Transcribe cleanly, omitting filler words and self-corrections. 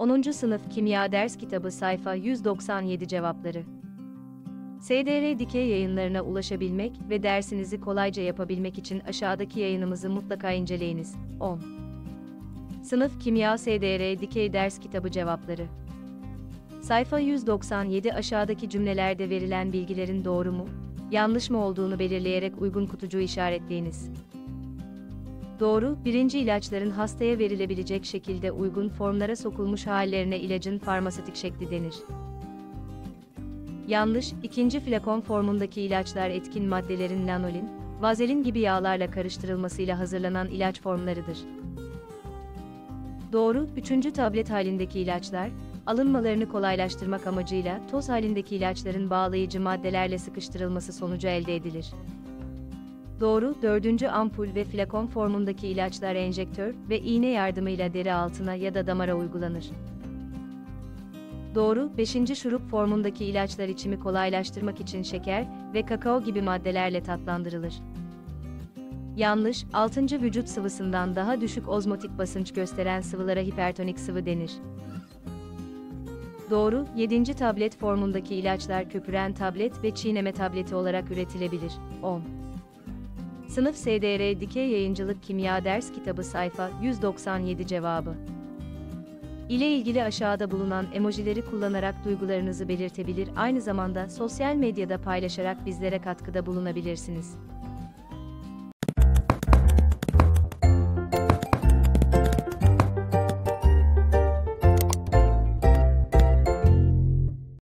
10. Sınıf Kimya Ders Kitabı sayfa 197 cevapları. SDR Dikey yayınlarına ulaşabilmek ve dersinizi kolayca yapabilmek için aşağıdaki yayınımızı mutlaka inceleyiniz. 10. Sınıf Kimya SDR Dikey Ders Kitabı cevapları. Sayfa 197 aşağıdaki cümlelerde verilen bilgilerin doğru mu, yanlış mı olduğunu belirleyerek uygun kutucuğu işaretleyiniz. Doğru, birinci ilaçların hastaya verilebilecek şekilde uygun formlara sokulmuş hallerine ilacın farmasötik şekli denir. Yanlış, ikinci flakon formundaki ilaçlar etkin maddelerin lanolin, vazelin gibi yağlarla karıştırılmasıyla hazırlanan ilaç formlarıdır. Doğru, üçüncü tablet halindeki ilaçlar, alınmalarını kolaylaştırmak amacıyla toz halindeki ilaçların bağlayıcı maddelerle sıkıştırılması sonucu elde edilir. Doğru, dördüncü ampul ve flakon formundaki ilaçlar enjektör ve iğne yardımıyla deri altına ya da damara uygulanır. Doğru, 5. şurup formundaki ilaçlar içimi kolaylaştırmak için şeker ve kakao gibi maddelerle tatlandırılır. Yanlış, 6. vücut sıvısından daha düşük ozmotik basınç gösteren sıvılara hipertonik sıvı denir. Doğru, 7. tablet formundaki ilaçlar köpüren tablet ve çiğneme tableti olarak üretilebilir. 10. Sınıf SDR Dikey Yayıncılık Kimya Ders Kitabı sayfa 197 cevabı. İle ilgili aşağıda bulunan emojileri kullanarak duygularınızı belirtebilir, aynı zamanda sosyal medyada paylaşarak bizlere katkıda bulunabilirsiniz.